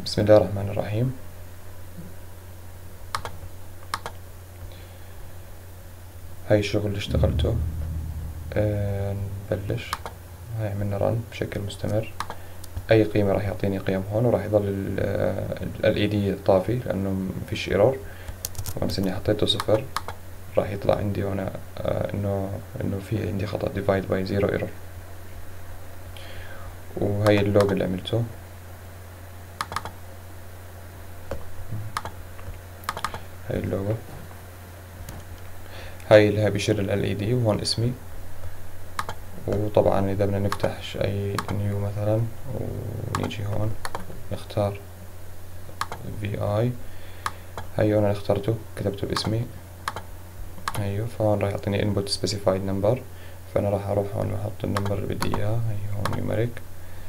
بسم الله الرحمن الرحيم. هاي الشغل اللي اشتغلته. نبلش. هاي عملنا رن بشكل مستمر. اي قيمة راح يعطيني قيم هون، وراح يظل ال LED طافي لانه مفيش ايرور. وانس اني حطيته صفر راح يطلع عندي هنا انه في عندي خطأ divide by zero error. وهي اللوج اللي عملته. هاي اللوجو، هاي اللي بيشير ال LED، وهون اسمي. وطبعا اذا بدنا نفتح اي نيو مثلا ونيجي هون نختار VI. هيو انا اخترته كتبته باسمي. هيو فهون راح يعطيني input specified number، فانا راح اروح هون واحط النمبر اللي بدي اياه. هي هون numeric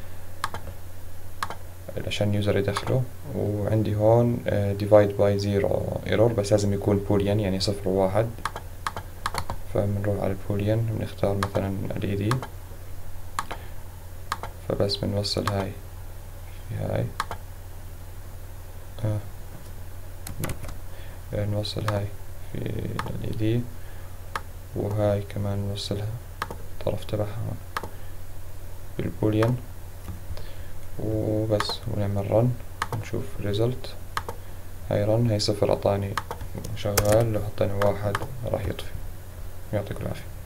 عشان اليوزر يدخله. وعندي هون divide by zero error، بس لازم يكون boolean يعني صفر وواحد. فبنروح على البوليان بنختار مثلا LED، فبس بنوصل هاي في هاي. نوصل هاي في LED، وهاي كمان نوصلها الطرف تبعها هون بالبوليان. وبس ونعمل رن ونشوف ريزلت. هاي رن، هاي صفر اعطاني شغال، لو حطينا واحد راح يطفي. يعطيكم العافية.